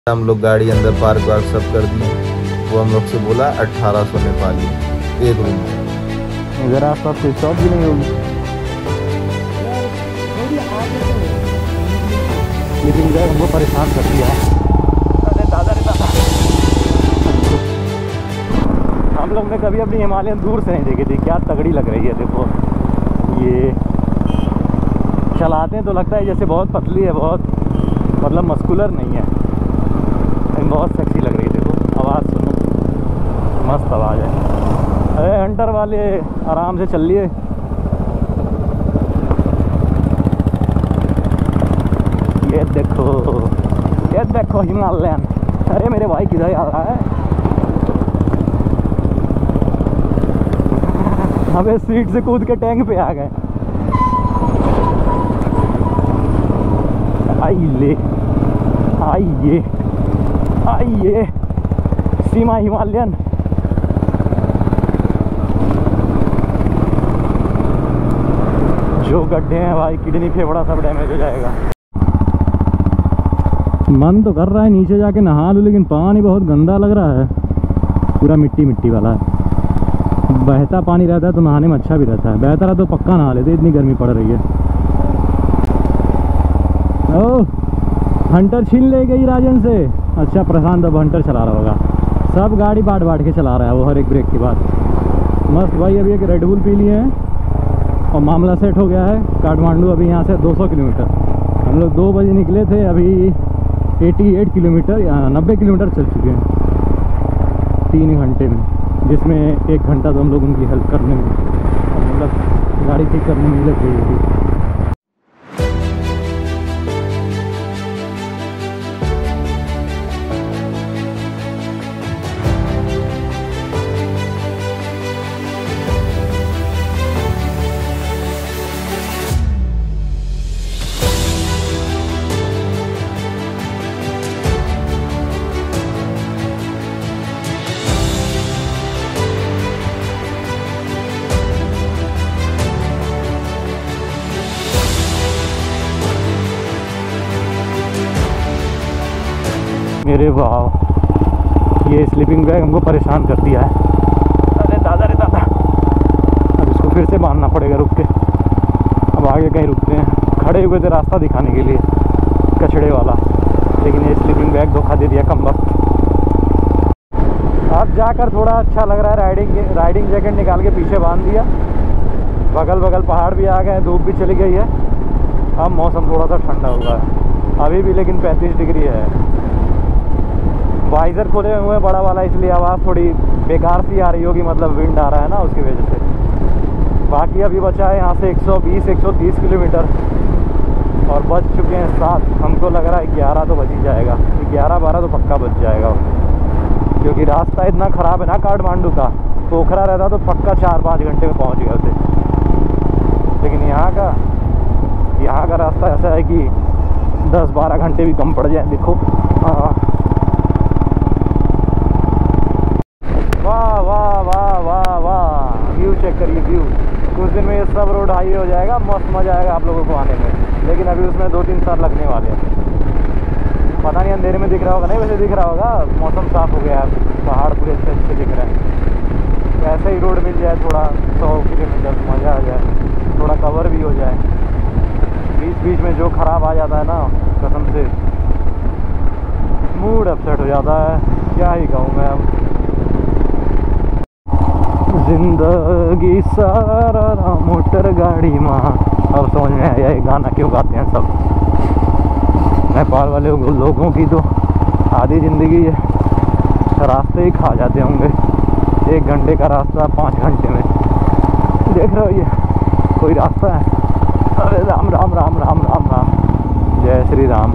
हम लोग गाड़ी अंदर पार्क वार्क सब कर दिए। वो हम लोग से बोला 1800 नेपाली एक रूम में। इधर आसपास कोई शॉप भी नहीं होगी, लेकिन जगह हमको परेशान कर दिया है। अरे दादा रे दादा, हम लोग ने कभी अपनी हिमालयन दूर से नहीं देखी थी, क्या तगड़ी लग रही है। देखो ये चलाते हैं तो लगता है जैसे बहुत पतली है, बहुत मतलब मस्कुलर नहीं है, बहुत सेक्सी लग रही है। देखो आवाज़ सुनो, मस्त आवाज़ है। अरे हंटर वाले आराम से चल लिए। ये देखो हिमालयन। अरे मेरे भाई किधर आ रहा है? अबे सीट से कूद के टैंक पे आ गए। आइए सीमा हिमालयन। जो गड्ढे हैं भाई, किडनी फेफड़ा सब डैमेज हो जाएगा। मन तो कर रहा है नीचे जाके नहा लूं, लेकिन पानी बहुत गंदा लग रहा है, पूरा मिट्टी मिट्टी वाला है। बहता पानी रहता है तो नहाने में अच्छा भी रहता है, बहता रहा तो पक्का नहा लेते, इतनी गर्मी पड़ रही है। ओह, हंटर छीन ले गई राजन से। अच्छा प्रशांत अब हंटर चला रहा होगा, सब गाड़ी बाट बाट के चला रहा है वो, हर एक ब्रेक के बाद। मस्त भाई। अभी एक रेड बुल पी लिए हैं और मामला सेट हो गया है। काठमांडू अभी यहाँ से 200 किलोमीटर, हम लोग 2 बजे निकले थे, अभी 88 किलोमीटर या 90 किलोमीटर चल चुके हैं 3 घंटे में, जिसमें 1 घंटा तो हम लोग उनकी हेल्प करने में, मतलब गाड़ी ठीक करने में लग गई होगी। मेरे वाह, ये स्लीपिंग बैग हमको परेशान कर दिया है। अरे दादा रे दादा, अब इसको फिर से बांधना पड़ेगा रुक के। अब आगे कहीं रुकते हैं, खड़े हुए थे रास्ता दिखाने के लिए कचड़े वाला, लेकिन ये स्लीपिंग बैग धोखा दे दिया कम वक्त। अब जाकर थोड़ा अच्छा लग रहा है। राइडिंग जैकेट निकाल के पीछे बांध दिया। बगल बगल पहाड़ भी आ गए, धूप भी चली गई है। अब मौसम थोड़ा सा ठंडा हुआ है अभी भी, लेकिन 35 डिग्री है। वाइज़र खोले हुए हैं बड़ा वाला, इसलिए आवाज़ थोड़ी बेकार सी आ रही होगी, मतलब विंड आ रहा है ना उसकी वजह से। बाकी अभी बचा है यहाँ से 120-130 किलोमीटर और बज चुके हैं 7। हमको लग रहा है 11 तो बज ही जाएगा, 11-12 तो पक्का बज जाएगा, क्योंकि रास्ता इतना ख़राब है ना काठमांडू का। पोखरा रहता तो पक्का 4-5 घंटे में पहुँच गया उसे, लेकिन यहाँ का रास्ता ऐसा है कि 10-12 घंटे भी कम पड़ जाए। देखो वाह वाह वाह वाह वाह, व्यू चेक करिए व्यू। कुछ दिन में ये सब रोड हाईवे हो जाएगा, मस्त मज़ा आएगा आप लोगों को आने में, लेकिन अभी उसमें 2-3 साल लगने वाले हैं। पता नहीं अंधेरे में दिख रहा होगा, नहीं वैसे दिख रहा होगा, मौसम साफ़ हो गया है, पहाड़ पूरे अच्छे अच्छे दिख रहे हैं। ऐसे ही रोड मिल जाए थोड़ा 100 किलोमीटर, मज़ा आ जाए, थोड़ा कवर भी हो जाए। बीच बीच में जो ख़राब आ जाता है ना, कसम से मूड अपसेट हो जाता है, क्या ही कहूँ मैं। अब जिंदगी सारा मोटर गाड़ी माँ, अब समझ में आया ये गाना क्यों गाते हैं सब। नेपाल वाले लोगों की तो आधी ज़िंदगी है रास्ते ही खा जाते होंगे। 1 घंटे का रास्ता 5 घंटे में, देख रहे हो ये कोई रास्ता है? अरे राम राम राम राम राम राम, जय श्री राम।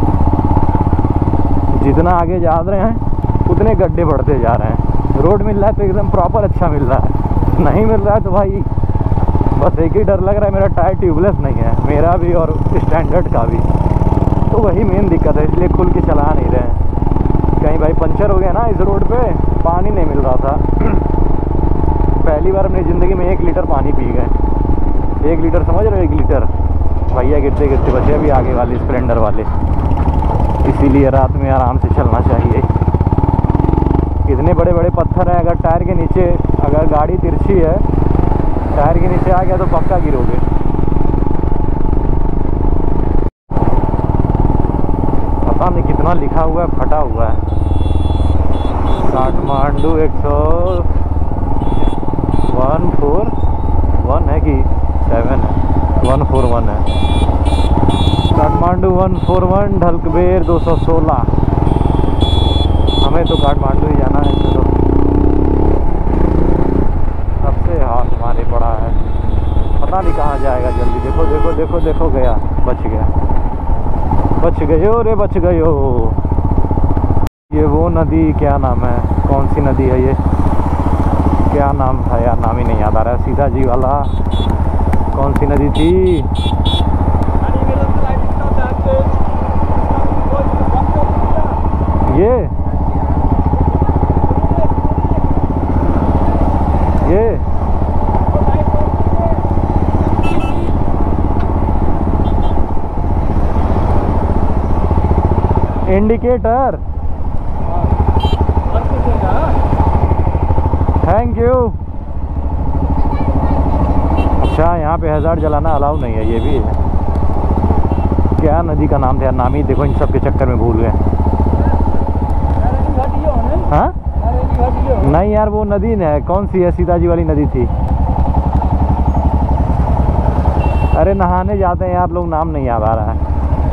जितना आगे जा रहे हैं उतने गड्ढे बढ़ते जा रहे हैं। रोड मिल रहा है तो एकदम प्रॉपर अच्छा मिल रहा है, नहीं मिल रहा है तो भाई बस एक ही डर लग रहा है, मेरा टायर ट्यूबलेस नहीं है, मेरा भी और स्टैंडर्ड का भी, तो वही मेन दिक्कत है, इसलिए खुल के चला नहीं रहे हैं। कहीं भाई पंचर हो गया ना इस रोड पे, पानी नहीं मिल रहा था। पहली बार अपनी ज़िंदगी में 1 लीटर पानी पी गए। 1 लीटर समझ रहे हो? 1 लीटर। भैया गिरते गिरते बचे अभी आगे वाले स्प्लेंडर वाले। इसीलिए रात में आराम से चलना चाहिए। इतने बड़े बड़े पत्थर हैं, अगर टायर के नीचे, अगर गाड़ी तिरछी है, टायर के नीचे आ गया तो पक्का गिरोगे। पता नहीं कितना लिखा हुआ है, फटा हुआ है। काठमांडू 141 है कि 7 है, 141 है। काठमांडू 141, ढलकबेर 216। हमें तो काठमांडू ही जाना है। चलो, सबसे हाथ मारे पड़ा है, पता नहीं कहाँ जाएगा जल्दी। देखो देखो देखो देखो, गया, बच गया, बच गयो रे, बच गयो। ये वो नदी, क्या नाम है, कौन सी नदी है ये, क्या नाम था यार, नाम ही नहीं याद आ रहा है। सीधा जी वाला कौन सी नदी थी? ये इंडिकेटर, थैंक यू। अच्छा, यहाँ पे हैजार्ड जलाना अलाउ नहीं है, ये भी है। क्या नदी का नाम था यार, नाम ही देखो, इन सब के चक्कर में भूल गए। हाँ नहीं यार, वो नदी है, कौन सी है, सीताजी वाली नदी थी। अरे नहाने जाते हैं यार लोग, नाम नहीं याद आ रहा है।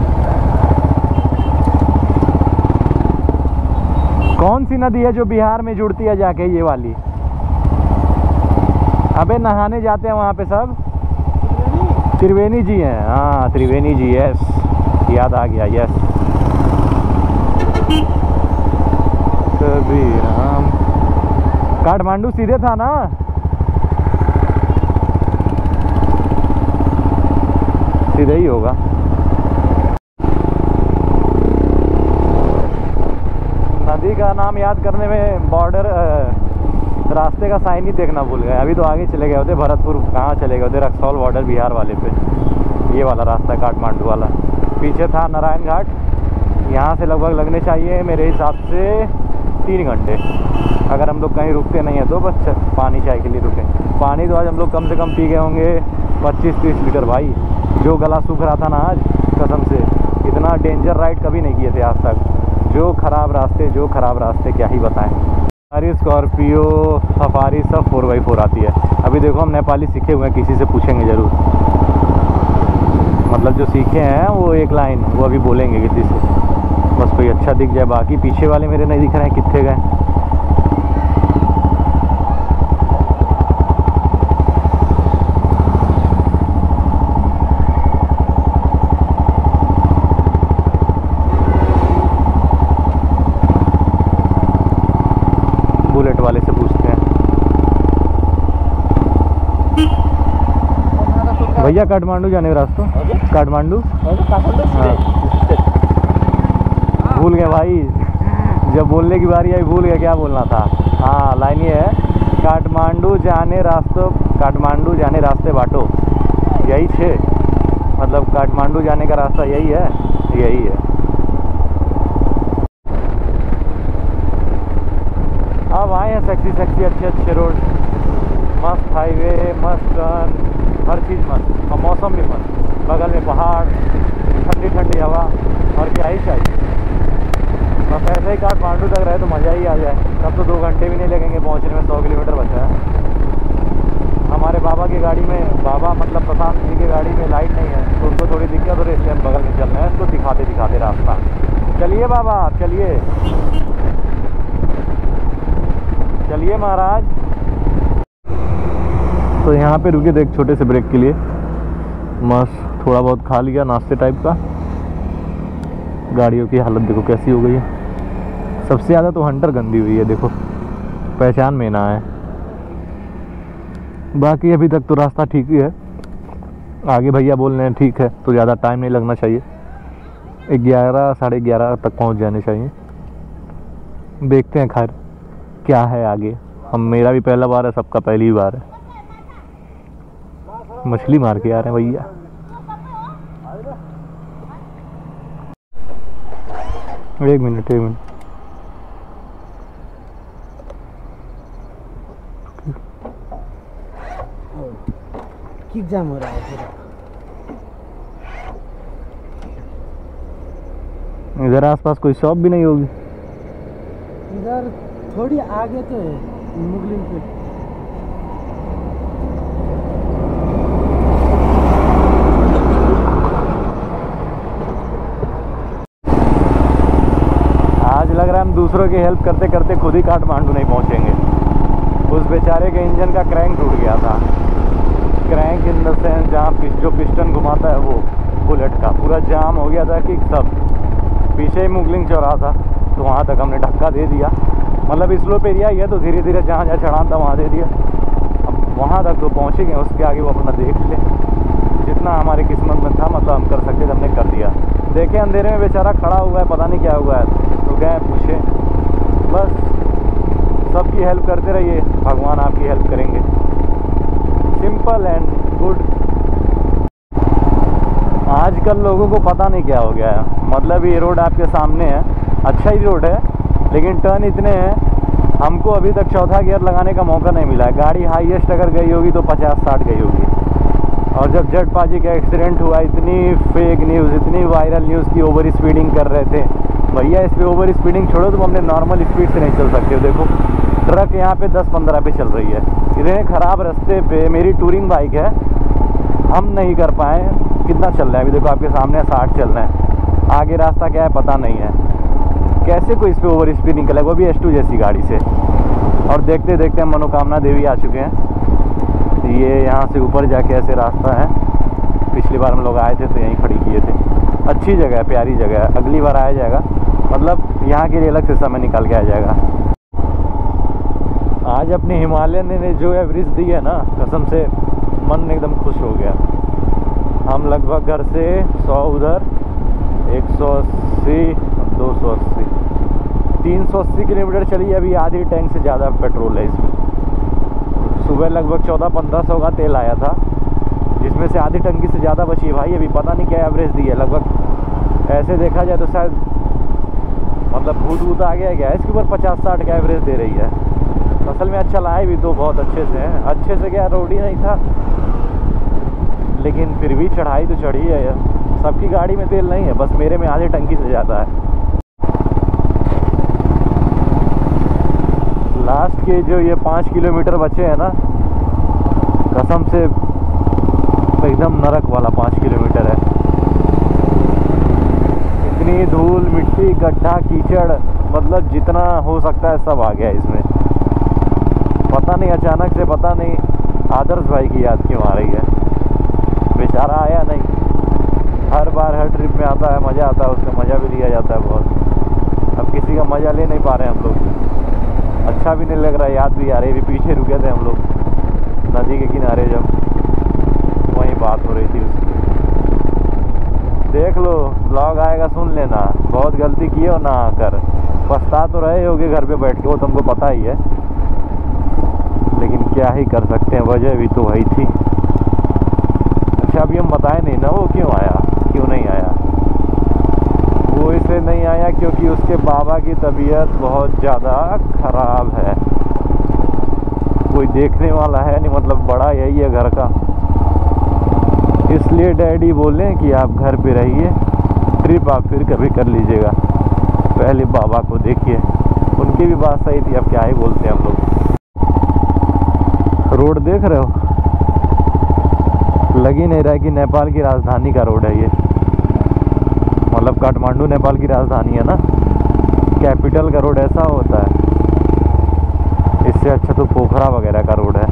कौन सी नदी है जो बिहार में जुड़ती है जाके, ये वाली? अबे नहाने जाते हैं वहाँ पे सब। त्रिवेणी जी हैं, हाँ त्रिवेणी जी, यस, याद आ गया, यस। कबीराम, काठमांडू सीधे था ना? सीधे ही होगा। नदी का नाम याद करने में बॉर्डर, रास्ते का साइन ही देखना भूल गए। अभी तो आगे चले गए होते, भरतपुर कहाँ चले गए होते, रक्सौल बॉर्डर बिहार वाले पे। ये वाला रास्ता है काठमांडू वाला। पीछे था नारायण घाट, यहाँ से लगभग लगने चाहिए मेरे हिसाब से 3 घंटे। अगर हम लोग कहीं रुकते नहीं हैं तो बस पानी चाय के लिए रुकें। पानी तो आज हम लोग कम से कम पी गए होंगे 25-30 लीटर भाई। जो गला सूख रहा था ना आज, कसम से। इतना डेंजर राइड कभी नहीं किए थे आज तक। जो ख़राब रास्ते क्या ही बताएं। सारी स्कॉर्पियो सफारी सब 4x4 आती है। अभी देखो हम नेपाली सीखे हुए हैं, किसी से पूछेंगे ज़रूर। मतलब जो सीखे हैं वो एक लाइन वो अभी बोलेंगे किसी से, बस कोई अच्छा दिख जाए। बाकी पीछे वाले मेरे नहीं दिख रहे हैं, कितने गए। बुलेट वाले से पूछते हैं। भैया काठमांडू जाने का रास्ता, काठमांडू हाँ। भूल गए भाई, जब बोलने की बारी आई भूल गया क्या बोलना था। हाँ लाइन ये है, काठमांडू जाने रास्ते बाटो, यही 6, मतलब काठमांडू जाने का रास्ता यही है, यही है। अब आए हैं सेक्सी अच्छे रोड, मस्त हाईवे, मस्त टर्न, हर चीज़ मस्त, और मौसम भी मस्त। बगल में पहाड़, ठंडी हवा, और क्या ही चाहिए। बस ऐसे ही काठमांडू तक रहे तो मज़ा ही आ जाए। तब तो 2 घंटे भी नहीं लगेंगे पहुंचने में, 100 किलोमीटर बचा है। हमारे बाबा की गाड़ी में, बाबा मतलब प्रशांत जी की गाड़ी में लाइट नहीं है, तो उनको थोड़ी दिक्कत हो रही है, इसलिए हम बगल में चल रहे हैं इसको दिखाते रास्ता। चलिए बाबा, चलिए महाराज। तो यहाँ पे रुके थे एक छोटे से ब्रेक के लिए, मस्त थोड़ा बहुत खा लिया नाश्ते टाइप का। गाड़ियों की हालत देखो कैसी हो गई है। सबसे ज़्यादा तो हंटर गंदी हुई है, देखो पहचान में ना है। बाकी अभी तक तो रास्ता ठीक ही है। आगे भैया बोल रहे हैं ठीक है, तो ज़्यादा टाइम नहीं लगना चाहिए। 11 साढ़े 11 तक पहुँच जाने चाहिए। देखते हैं खैर क्या है आगे। मेरा भी पहला बार है, सबका पहली बार है। मछली मार के आ रहे हैं भैया। एक मिनट किक जाम हो रहा है पूरा। इधर आसपास कोई शॉप भी नहीं होगी। इधर थोड़ी आगे तो है मुगलिन पे। आज लग रहा है हम दूसरों की हेल्प करते करते खुद ही काठमांडू नहीं पहुंचेंगे। उस बेचारे के इंजन का क्रैंक टूट गया था। क्रैंक इन द सेंस जहाँ जो पिस्टन घुमाता है वो बुलेट का पूरा जाम हो गया था कि सब पीछे ही मुगलिंग चौराहा था, तो वहाँ तक हमने धक्का दे दिया। मतलब स्लोप एरिया ही है तो धीरे धीरे जहाँ जहाँ चढ़ान था वहाँ दे दिया। अब वहाँ तक तो पहुँच ही गए, उसके आगे वो अपना देख ले। जितना हमारी किस्मत में था मतलब हम कर सकते थे हमने कर दिया। देखे अंधेरे में बेचारा खड़ा हुआ है, पता नहीं क्या हुआ है, तो गए पूछे। बस सबकी हेल्प करते रहिए, भगवान आपकी हेल्प करेंगे। Simple and good. आजकल लोगों को पता नहीं क्या हो गया है। मतलब ये रोड आपके सामने है, अच्छा ही रोड है लेकिन टर्न इतने हैं, हमको अभी तक चौथा गियर लगाने का मौका नहीं मिला है। गाड़ी हाईएस्ट अगर गई होगी तो 50-60 गई होगी। और जब जटपाजी का एक्सीडेंट हुआ, इतनी फेक न्यूज़, इतनी वायरल न्यूज़ की ओवर स्पीडिंग कर रहे थे। भैया इस पर ओवर स्पीडिंग छोड़ो, तुम अपने नॉर्मल स्पीड से नहीं चल सकते हो। देखो ट्रक यहाँ पे 10-15 पे चल रही है। इतने ख़राब रास्ते पे मेरी टूरिंग बाइक है, हम नहीं कर पाए। कितना चल रहा है अभी देखो आपके सामने 60 चल रहे हैं। आगे रास्ता क्या है पता नहीं है। कैसे कोई इस पर ओवर स्पीडिंग करेगा, वो भी S2 जैसी गाड़ी से। और देखते देखते हम मनोकामना देवी आ चुके हैं। ये यहाँ से ऊपर जाके ऐसे रास्ता है। पिछली बार हम लोग आए थे तो यहीं खड़ी किए थे। अच्छी जगह है, प्यारी जगह है, अगली बार आया जाएगा। मतलब यहाँ के लिए अलग से समय निकाल के आ जाएगा। आज अपनी हिमालयन ने जो एवरेज दी है ना, कसम से मन एकदम खुश हो गया। हम लगभग घर से 100 उधर 180 280 380 किलोमीटर चली। अभी आधी टैंक से ज़्यादा पेट्रोल है इसमें। सुबह लगभग 1400-1500 का तेल आया था, जिसमें से आधी टंकी से ज़्यादा बची है भाई। अभी पता नहीं क्या एवरेज दी है, लगभग ऐसे देखा जाए तो शायद मतलब भूत आ गया क्या, इसके ऊपर 50-60 का एवरेज दे रही है। असल में अच्छा लाए भी तो बहुत अच्छे से है। अच्छे से क्या, रोड ही नहीं था, लेकिन फिर भी चढ़ाई तो चढ़ी है यार। सबकी गाड़ी में तेल नहीं है, बस मेरे में आधी टंकी से ज़्यादा है। लास्ट के जो ये 5 किलोमीटर बचे हैं ना, कसम से एकदम नरक वाला 5 किलोमीटर है। इतनी धूल मिट्टी गड्ढा कीचड़, मतलब जितना हो सकता है सब आ गया इसमें। पता नहीं अचानक से, पता नहीं आदर्श भाई की याद क्यों आ रही है। बेचारा आया नहीं, हर बार हर ट्रिप में आता है, मज़ा आता है, उसका मज़ा भी लिया जाता है बहुत। अब किसी का मज़ा ले नहीं पा रहे हम लोग। अच्छा भी नहीं लग रहा है, याद भी आ रही। अभी पीछे रुके थे हम लोग नदी के किनारे, जब वहीं बात हो रही थी उसकी। देख लो ब्लॉग आएगा सुन लेना। बहुत गलती की हो ना आकर, पछता तो रहे होगे घर पे बैठ के, वो तुमको पता ही है, लेकिन क्या ही कर सकते हैं, वजह भी तो वही थी। अच्छा अभी हम बताए नहीं ना वो क्यों आया, क्यों नहीं आया। वो इसलिए नहीं आया क्योंकि उसके बाबा की तबीयत बहुत ज़्यादा ख़राब है। कोई देखने वाला है नहीं, मतलब बड़ा यही है घर का, इसलिए डैडी बोले कि आप घर पे रहिए, ट्रिप आप फिर कभी कर लीजिएगा, पहले बाबा को देखिए। उनकी भी बात सही थी, अब क्या ही बोलते हैं हम लोग। रोड देख रहे हो, लग ही नहीं रहा है कि नेपाल की राजधानी का रोड है ये। मतलब काठमांडू नेपाल की राजधानी है ना, कैपिटल का रोड ऐसा होता है। इससे अच्छा तो पोखरा वगैरह का रोड है।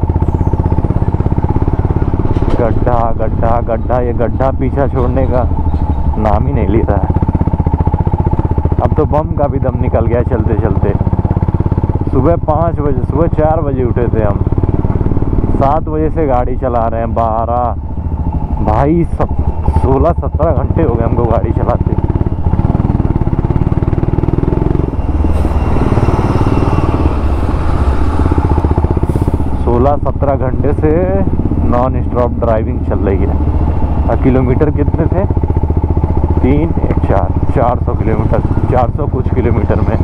गड्ढा गड्ढा गड्ढा, ये गड्ढा पीछा छोड़ने का नाम ही नहीं लेता है। अब तो बम का भी दम निकल गया चलते चलते। सुबह 5 बजे, सुबह 4 बजे उठे थे हम, 7 बजे से गाड़ी चला रहे हैं। 12 भाई 16-17 घंटे हो गए हमको गाड़ी चलाते। 16-17 घंटे से नॉन स्टॉप ड्राइविंग चल रही है। और किलोमीटर कितने थे? 3 1 4 400 किलोमीटर, 400 कुछ किलोमीटर में।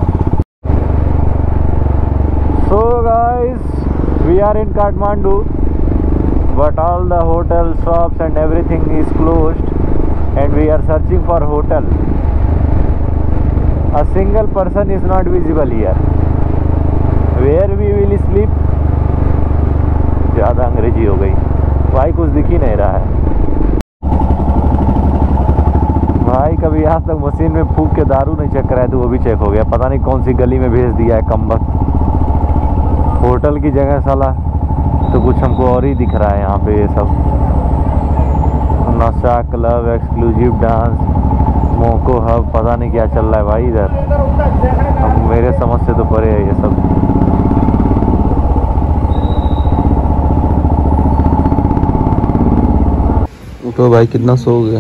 So guys, we are in Kathmandu, but all the hotel shops and everything is closed and we are searching for hotel. A single person is not visible here. Where we will sleep? ज़्यादा अंग्रेजी हो गई भाई, कुछ दिख ही नहीं रहा है भाई। कभी आज तक मशीन में फूंक के दारू नहीं चेक कराया तो वो भी चेक हो गया। पता नहीं कौन सी गली में भेज दिया है कमबख्त। होटल की जगह साला तो कुछ हमको और ही दिख रहा है यहाँ पे। ये सब नशा क्लब, एक्सक्लूसिव डांस, मोको हब, पता नहीं क्या चल रहा है भाई इधर। अब मेरे समझ से तो परे है ये सब। उठो भाई, कितना सोओगे?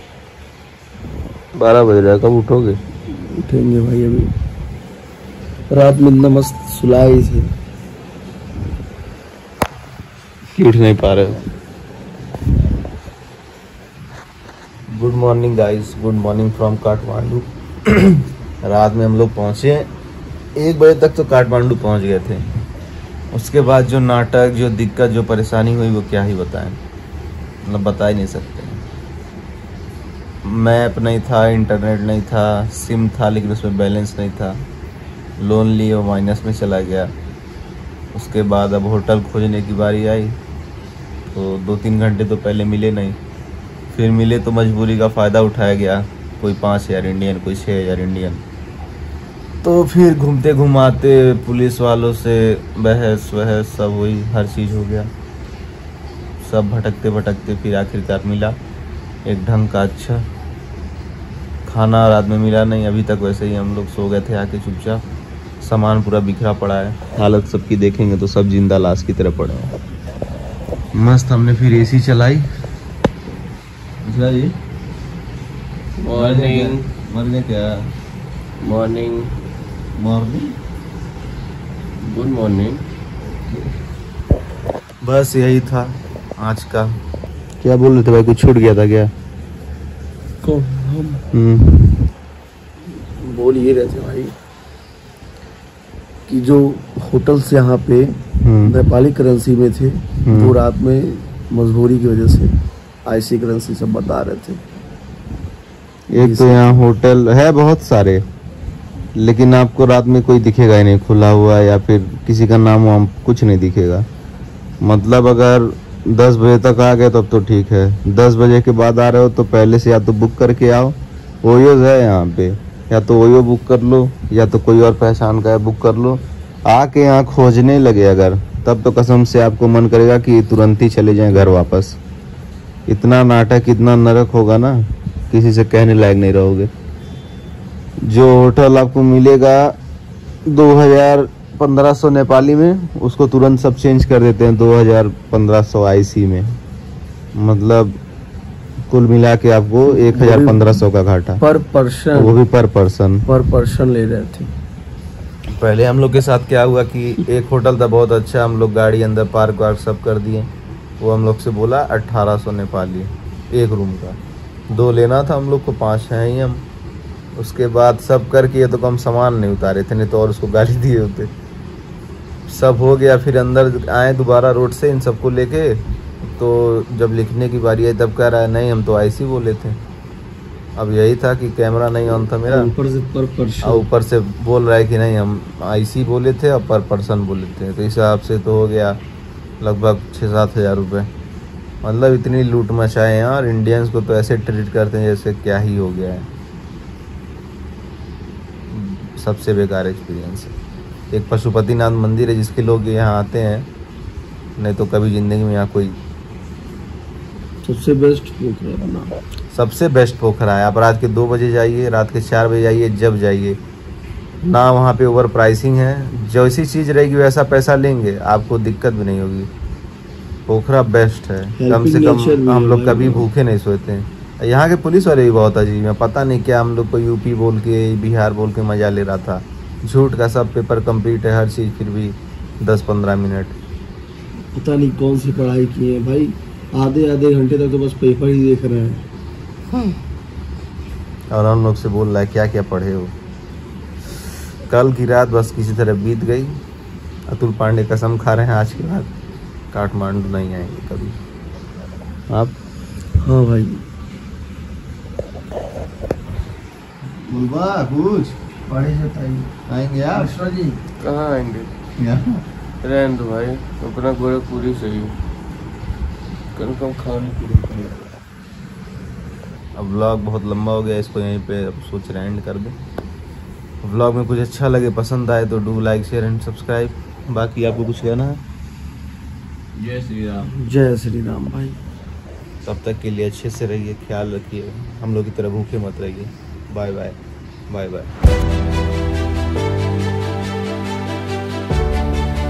12 बज रहा है, कब उठोगे? उठेंगे भाई अभी। रात में इतना मस्त सुलाई थे, उठ नहीं पा रहे हो। Good morning guys, good morning from Kathmandu. रात में हम लोग पहुँचे 1 बजे तक तो काठमांडू पहुँच गए थे। उसके बाद जो नाटक, जो दिक्कत, जो परेशानी हुई वो क्या ही बताएं, मतलब बता ही नहीं सकते। मैप नहीं था, इंटरनेट नहीं था, सिम था लेकिन उसमें बैलेंस नहीं था, लोन लिए वो माइनस में चला गया। उसके बाद अब होटल खोजने की बारी आई तो 2-3 घंटे तो पहले मिले नहीं, फिर मिले तो मजबूरी का फ़ायदा उठाया गया। कोई 5000 इंडियन, कोई 6000 इंडियन। तो फिर घूमते घुमाते पुलिस वालों से बहस वहस सब हुई, हर चीज़ हो गया। सब भटकते भटकते फिर आखिरकार मिला एक ढंग का अच्छा खाना। रात में मिला नहीं, अभी तक वैसे ही हम लोग सो गए थे आके चुपचाप। सामान पूरा बिखरा पड़ा है, हालत सबकी देखेंगे तो सब जिंदा लाश की तरह पड़े हैं। मस्त हमने फिर एसी चलाई। जी मॉर्निंग मर गए क्या? Morning morning, good morning. बस यही था आज का। क्या बोल रहे थे भाई, कुछ छूट गया था क्या? को हम बोल ये रहे थे भाई कि जो होटल से यहाँ पे नेपाली करेंसी में थे, वो रात में मजबूरी की वजह से आईसी करेंसी सब बता रहे थे। एक तो यहाँ होटल है बहुत सारे, लेकिन आपको रात में कोई दिखेगा ही नहीं खुला हुआ, या फिर किसी का नाम वाम कुछ नहीं दिखेगा। मतलब अगर 10 बजे तक आ गए तब तो ठीक है, 10 बजे के बाद आ रहे हो तो पहले से या तो बुक करके आओ। ओयो है यहाँ पे, या तो ओयो बुक कर लो या तो कोई और पहचान का है बुक कर लो। आके यहाँ खोजने लगे अगर, तब तो कसम से आपको मन करेगा कि तुरंत ही चले जाएं घर वापस। इतना नाटक, इतना नरक होगा ना, किसी से कहने लायक नहीं रहोगे। जो होटल आपको मिलेगा 2000-1500 नेपाली में, उसको तुरंत सब चेंज कर देते हैं 2000-1500 आईसी में। मतलब कुल मिला के आपको 1000-1500 का घाटा पर पर्सन, वो भी पर पर्सन ले रहे थे। पहले हम लोग के साथ क्या हुआ कि एक होटल था बहुत अच्छा, हम लोग गाड़ी अंदर पार्क वार्क सब कर दिए। वो हम लोग से बोला 1800 नेपाली एक रूम का। 2 लेना था हम लोग को, 5 हैं ही हम। उसके बाद सब करके ये तो कम सामान नहीं उतारे थे, नहीं तो और उसको गाली दिए होते। सब हो गया, फिर अंदर आए दोबारा रोड से इन सबको लेके। तो जब लिखने की बारी आई तब कह रहा है नहीं हम तो आईसी बोले थे। अब यही था कि कैमरा नहीं ऑन था मेरा, ऊपर से पर पर्सन, और ऊपर से बोल रहा है कि नहीं हम आईसी बोले थे और पर पर्सन बोले थे। तो इस हिसाब से तो हो गया लगभग 6-7 हज़ार रुपये। मतलब इतनी लूट मचाए हैं, और इंडियंस को तो ऐसे ट्रीट करते हैं जैसे क्या ही हो गया है। सबसे बेकार एक्सपीरियंस है। एक पशुपतिनाथ मंदिर है जिसके लोग यहाँ आते हैं, नहीं तो कभी ज़िंदगी में यहाँ कोई। सबसे बेस्ट पोखरा का नाम, सबसे बेस्ट पोखरा है। आप रात के 2 बजे जाइए, रात के 4 बजे जाइए, जब जाइए ना वहाँ पे ओवर प्राइसिंग है। जैसी चीज़ रहेगी वैसा पैसा लेंगे, आपको दिक्कत भी नहीं होगी। पोखरा बेस्ट है, कम से कम हम लोग कभी भूखे नहीं सोते हैं। यहाँ के पुलिस वाले भी बहुत अजीब हैं, पता नहीं क्या हम लोग को यूपी बोल के, बिहार बोल के मजा ले रहा था। झूठ का सब पेपर कंप्लीट है, हर चीज़, फिर भी 10-15 मिनट। पता नहीं कौन सी पढ़ाई की है भाई, आधे घंटे तक तो बस पेपर ही देख रहे हैं। और हम लोग से बोल रहा है क्या क्या पढ़े हो। कल की रात बस किसी तरह बीत गई। अतुल पांडे कसम खा रहे हैं आज के बाद काठमांडू नहीं आएंगे कभी। आप? हाँ भाई। बुलबा कुछ पढ़े जाता आएंगे आप? जी कहाँ आएंगे? रहने दो भाई, अपना गोरे पूरी सही कम कम खाने की। अब व्लॉग बहुत लंबा हो गया, इसको यहीं पे अब सोच रहे एंड कर दें। व्लॉग में कुछ अच्छा लगे, पसंद आए तो do like share and subscribe. बाकी आपको कुछ कहना है? जय श्री राम। जय श्री राम भाई। तब तक के लिए अच्छे से रहिए, ख्याल रखिए, हम लोग की तरह भूखे मत रहिए। Bye bye bye bye.